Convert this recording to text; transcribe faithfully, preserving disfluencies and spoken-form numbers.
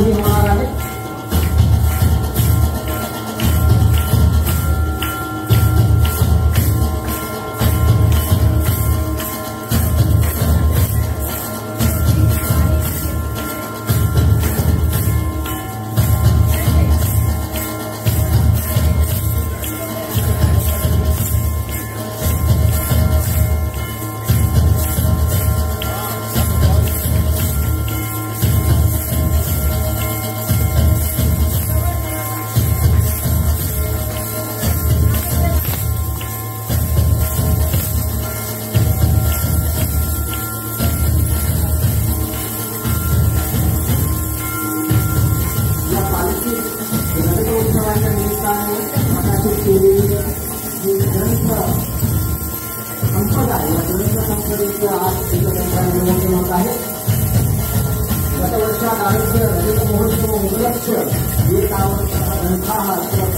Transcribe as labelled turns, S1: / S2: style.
S1: ही होणार आहे। संपदा या ग्रंथ संपदेचे आज नियोजन होत आहे। गत वर्षात आरोग्य रजत महोत्सव उपलक्ष एक ग्रंथ हा